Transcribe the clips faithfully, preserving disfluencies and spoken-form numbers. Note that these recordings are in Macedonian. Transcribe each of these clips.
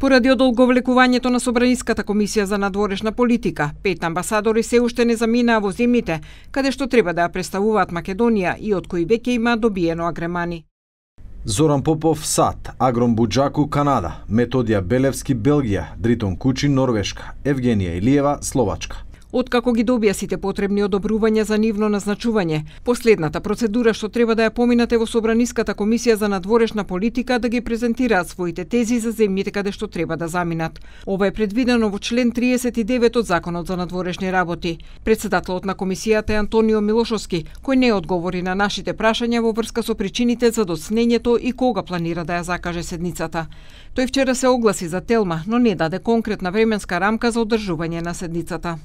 Поради одолговлекувањето на Собраниската комисија за надворешна политика, пет амбасадори се уште не заминаа во земјите каде што треба да ја представуваат Македонија и од кои веќе има добиено агремани. Зоран Попов, САД, Агром Буџаку, Канада, Методија Белевски, Белгија, Дритон Кучи, Норвешка, Евгенија Илиева, Словачка. Откако ги добија сите потребни одобрувања за нивно назначување, последната процедура што треба да ја поминате во Собраниската комисија за надворешна политика да ги презентираат своите тези за земјите каде што треба да заминат. Ова е предвидено во член триесет и девет од Законот за надворешни работи. Председателот на комисијата е Антонио Милошовски, кој не одговори на нашите прашања во врска со причините за доцнењето и кога планира да ја закаже седницата. Тој вчера се огласи за Телма, но не даде конкретна временска рамка за одржување на седницата.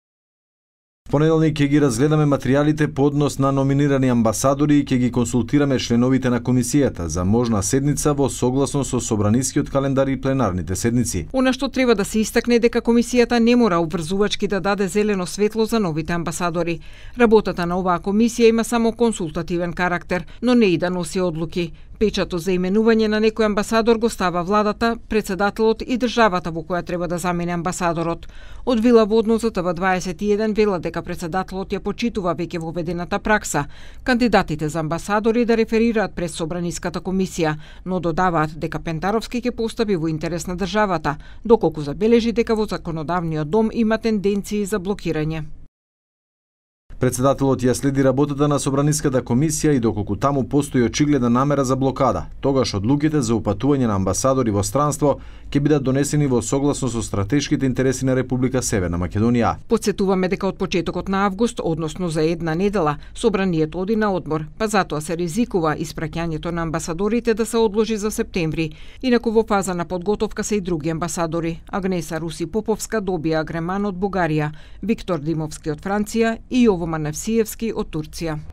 Понеделник ќе ги разгледаме материјалите по однос на номинирани амбасадори и ќе ги консултираме членовите на комисијата за можна седница во согласно со собранискиот календар и пленарните седници. Она што треба да се истакне дека комисијата не мора обврзувачки да даде зелено светло за новите амбасадори. Работата на оваа комисија има само консултативен карактер, но не и да носи одлуки. Печатот за именување на некој амбасадор го става владата, председателот и државата во која треба да замине амбасадорот. Од Вила во однос за Т В дваесет и еден вела дека председателот ја почитува веќе воведената пракса кандидатите за амбасадори да реферираат пред Собраниската комисија, но додаваат дека Пентаровски ќе постапи во интерес на државата, доколку забележи дека во законодавниот дом има тенденции за блокирање. Председателот ја следи работата на Собраниската комисија и доколку таму постои очигледна намера за блокада, тогаш одлуките за упатување на амбасадори во странство ќе бидат донесени во согласно со стратешките интереси на Република Северна Македонија. Подсетуваме дека од почетокот на август, односно за една недела, Собранието оди на одмор, па затоа се ризикува испраќањето на амбасадорите да се одложи за септември. Инаку во фаза на подготовка се и други амбасадори. Агнеса Руси Поповска добија агреман од Бугарија, Виктор Димовски од Франција и Јово Маневсиевски од Турција.